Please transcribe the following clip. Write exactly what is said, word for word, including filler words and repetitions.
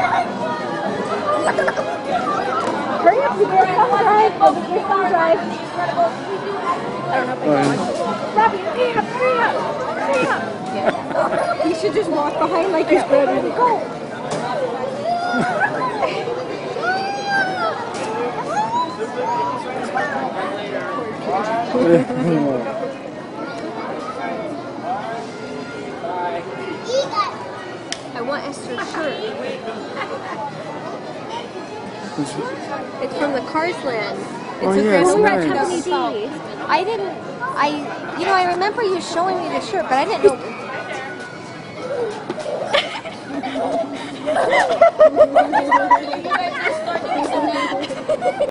Hurry up, you guys come drive. Go with your son drive. I don't know if I can. Robbie, hurry up, hurry up, hurry up. He should just walk behind like he's ready to go. I want Esther's shirt. It's from the Cars Land. It's Oh, a yeah, it's Grand nice. Company D. I didn't, I, you know, I remember you showing me the shirt, but I didn't know.